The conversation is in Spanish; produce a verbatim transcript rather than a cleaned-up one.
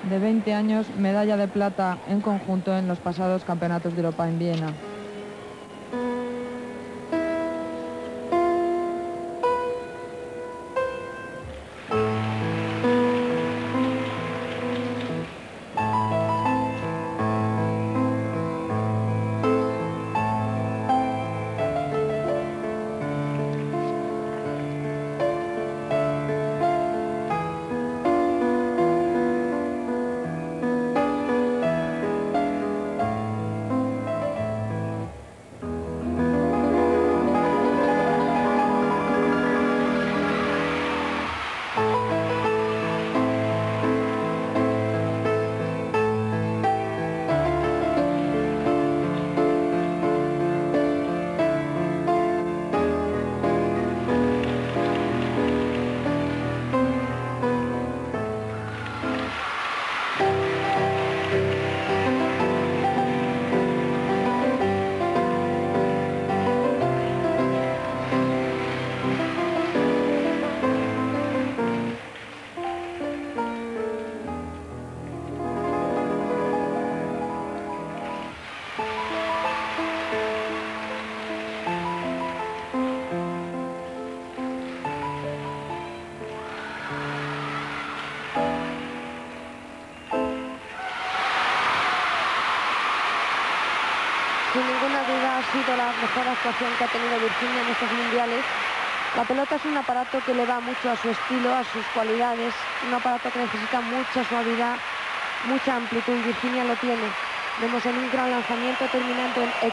de veinte años, medalla de plata en conjunto en los pasados Campeonatos de Europa en Viena. Sin ninguna duda ha sido la mejor actuación que ha tenido Virginia en estos mundiales. La pelota es un aparato que le va mucho a su estilo, a sus cualidades, un aparato que necesita mucha suavidad, mucha amplitud. Virginia lo tiene. Vemos en un gran lanzamiento terminando en